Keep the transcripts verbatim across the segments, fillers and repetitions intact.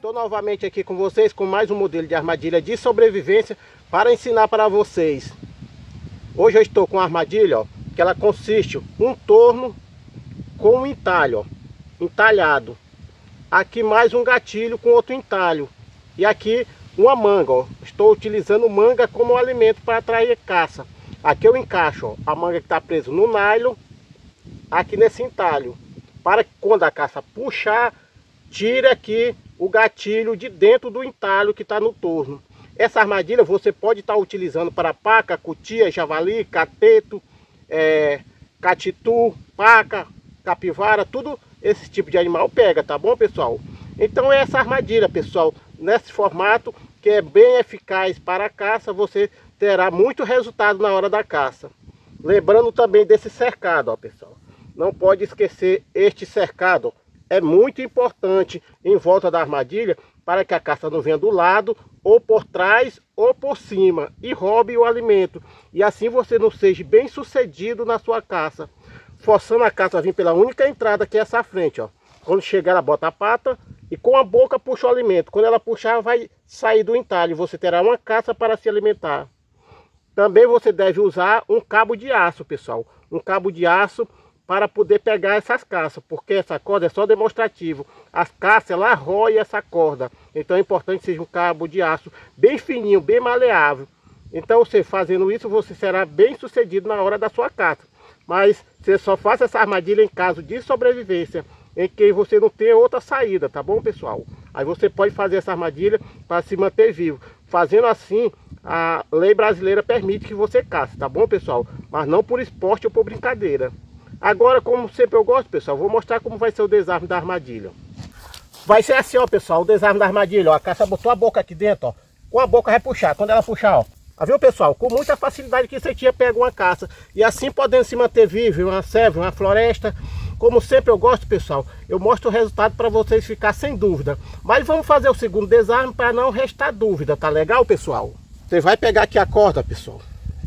estou novamente aqui com vocês com mais um modelo de armadilha de sobrevivência para ensinar para vocês. Hoje eu estou com uma armadilha, ó, que ela consiste um torno com um entalho, ó, entalhado. Aqui mais um gatilho com outro entalho. E aqui uma manga, ó. Estou utilizando manga como alimento para atrair caça. Aqui eu encaixo, ó, a manga que está presa no nylon, aqui nesse entalho. Para que quando a caça puxar, tire aqui o gatilho de dentro do entalho que está no torno. Essa armadilha você pode estar tá utilizando para paca, cutia, javali, cateto, é, catitu, paca, capivara, tudo esse tipo de animal pega, tá bom, pessoal? Então é essa armadilha, pessoal, nesse formato que é bem eficaz para a caça, você terá muito resultado na hora da caça. Lembrando também desse cercado, ó, pessoal. Não pode esquecer este cercado, ó. É muito importante em volta da armadilha para que a caça não venha do lado, ou por trás, ou por cima e roube o alimento. E assim você não seja bem sucedido na sua caça. Forçando a caça a vir pela única entrada que é essa frente, ó. Quando chegar ela bota a pata e com a boca puxa o alimento. Quando ela puxar vai sair do entalho. Você terá uma caça para se alimentar. Também você deve usar um cabo de aço, pessoal. Um cabo de aço para poder pegar essas caças, porque essa corda é só demonstrativo. As caças, ela rói essa corda. Então é importante que seja um cabo de aço bem fininho, bem maleável. Então você fazendo isso, você será bem sucedido na hora da sua caça. Mas você só faça essa armadilha em caso de sobrevivência, em que você não tem outra saída, tá bom, pessoal? Aí você pode fazer essa armadilha para se manter vivo. Fazendo assim, a lei brasileira permite que você caça, tá bom, pessoal? Mas não por esporte ou por brincadeira. Agora, como sempre eu gosto, pessoal, vou mostrar como vai ser o desarme da armadilha. Vai ser assim, ó, pessoal, o desarme da armadilha, ó. A caça botou a boca aqui dentro, ó. Com a boca vai puxar. Quando ela puxar, ó. Ah, viu, pessoal? Com muita facilidade que você tinha pega uma caça. E assim podendo se manter vivo em uma selva, uma floresta. Como sempre eu gosto, pessoal, eu mostro o resultado para vocês ficar sem dúvida. Mas vamos fazer o segundo desarme para não restar dúvida, tá legal, pessoal? Você vai pegar aqui a corda, pessoal.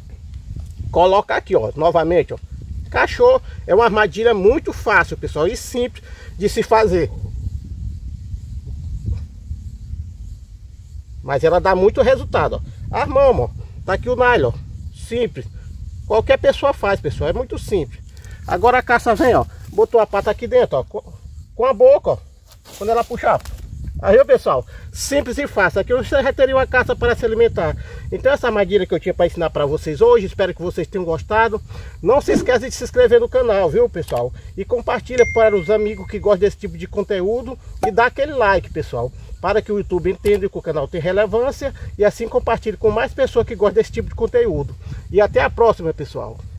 Coloca aqui, ó, novamente, ó. Encaixou. É uma armadilha muito fácil, pessoal, e simples de se fazer. Mas ela dá muito resultado, ó. Armamos, ó. Tá aqui o nylon, ó. Simples. Qualquer pessoa faz, pessoal, é muito simples. Agora a caça vem, ó. Botou a pata aqui dentro, ó. Com, com a boca, ó. Quando ela puxar. Aí, pessoal, simples e fácil. Aqui você já teria uma caça para se alimentar. Então essa armadilha que eu tinha para ensinar para vocês hoje, espero que vocês tenham gostado. Não se esqueça de se inscrever no canal, viu, pessoal? E compartilha para os amigos que gostam desse tipo de conteúdo. E dá aquele like, pessoal, para que o YouTube entenda que o canal tem relevância. E assim compartilhe com mais pessoas que gostam desse tipo de conteúdo. E até a próxima, pessoal.